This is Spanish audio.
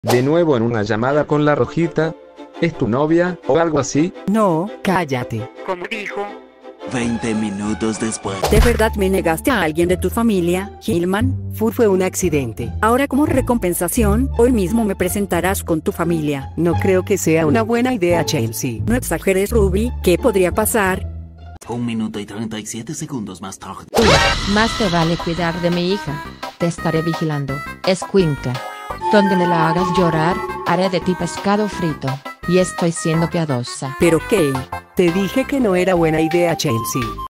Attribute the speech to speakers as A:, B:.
A: De nuevo en una llamada con la rojita. ¿Es tu novia o algo así?
B: No, cállate.
C: Como dijo.
D: 20 minutos después.
B: ¿De verdad me negaste a alguien de tu familia, Hillman?
E: Fue un accidente.
B: Ahora como recompensación, hoy mismo me presentarás con tu familia.
E: No creo que sea una buena idea, Chelsea.
B: No exageres, Ruby. ¿Qué podría pasar?
D: 1 minuto y 37 segundos más tarde.
F: Más te vale cuidar de mi hija. Te estaré vigilando, escuincla. Donde me la hagas llorar, haré de ti pescado frito. Y estoy siendo piadosa.
B: ¿Pero qué?
E: Te dije que no era buena idea, Chelsea.